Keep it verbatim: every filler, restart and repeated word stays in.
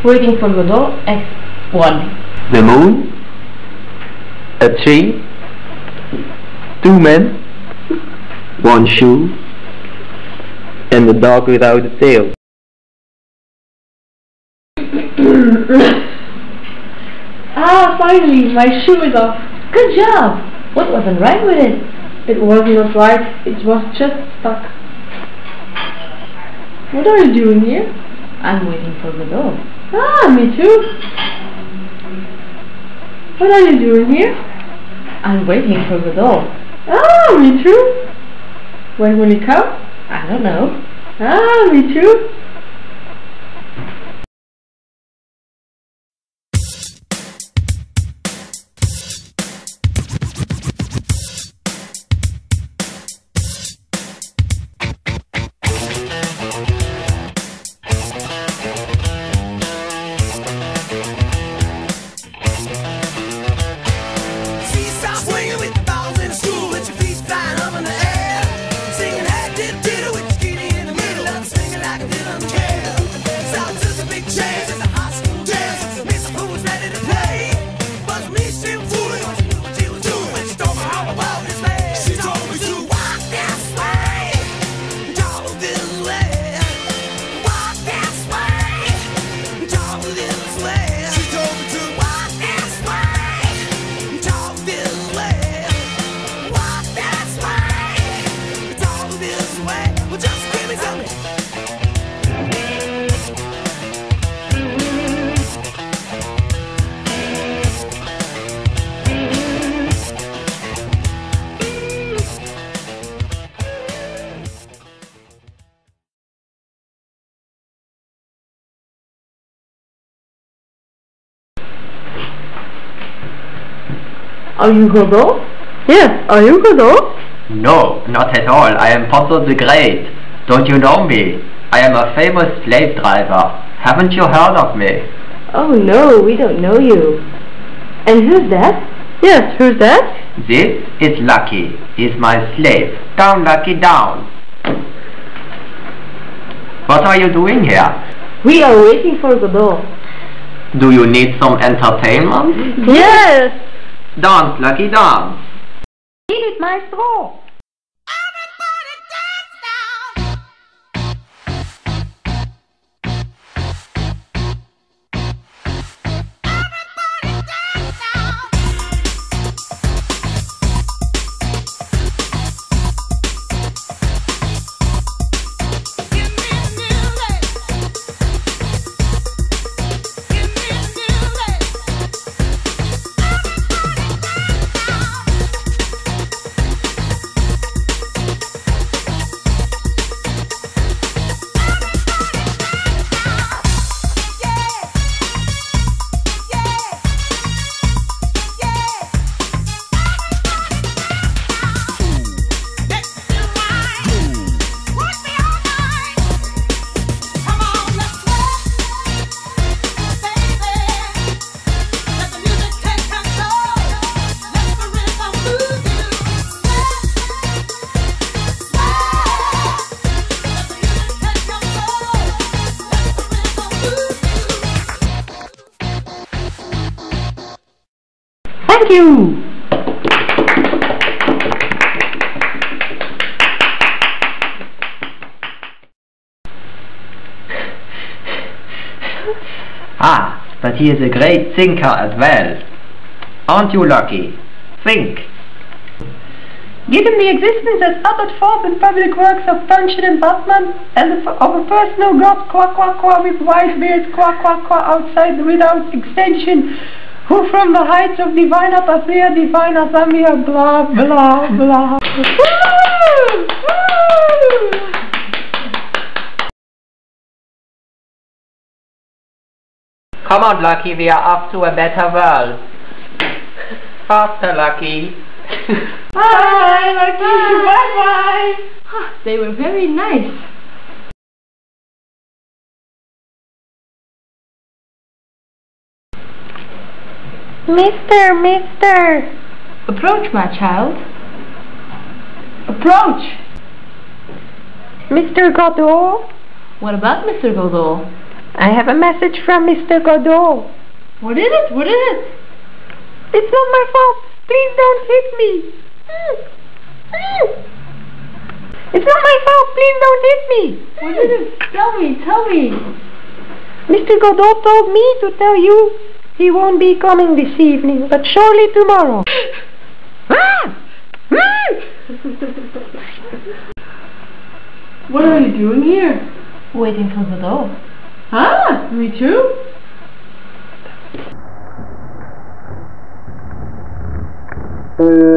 Waiting for Godot, X one. The moon, a tree, two men, one shoe, and a dog without a tail. Ah, finally, my shoe is off. Good job. What wasn't right with it? It wasn't right, it was just stuck. What are you doing here? I'm waiting for Godot. Ah, me too. What are you doing here? I'm waiting for Godot. Ah, me too. When will he come? I don't know. Ah, me too. Are you Godot? Yes, are you Godot? No, not at all. I am Potto the Great. Don't you know me? I am a famous slave driver. Haven't you heard of me? Oh no, we don't know you. And who's that? Yes, who's that? This is Lucky. He's my slave. Down, Lucky, down. What are you doing here? We are waiting for Godot. Do you need some entertainment? Yes! Dance, Lucky, dance. Eat it, maestro. Thank you! Ah, but he is a great thinker as well. Aren't you, Lucky? Think. Given the existence as uttered forth in public works of Punch and Batman, and of a personal god, qua qua qua, with white beard, qua qua qua, outside without extension, who from the heights of divine Apathia, divine Asamia, blah blah blah. Come on, Lucky, we are off to a better world. Faster, Lucky. Bye, Lucky. Bye bye. They were very nice. Mister, mister. Approach, my child. Approach. Mister Godot? What about Mister Godot? I have a message from Mister Godot. What is it? What is it? It's not my fault. Please don't hit me. Mm. Mm. It's not my fault. Please don't hit me. What is it? Tell me, tell me. Mister Godot told me to tell you he won't be coming this evening, but surely tomorrow. Ah! Ah! What are you doing here? Waiting for Godot. Ah, me too. Uh...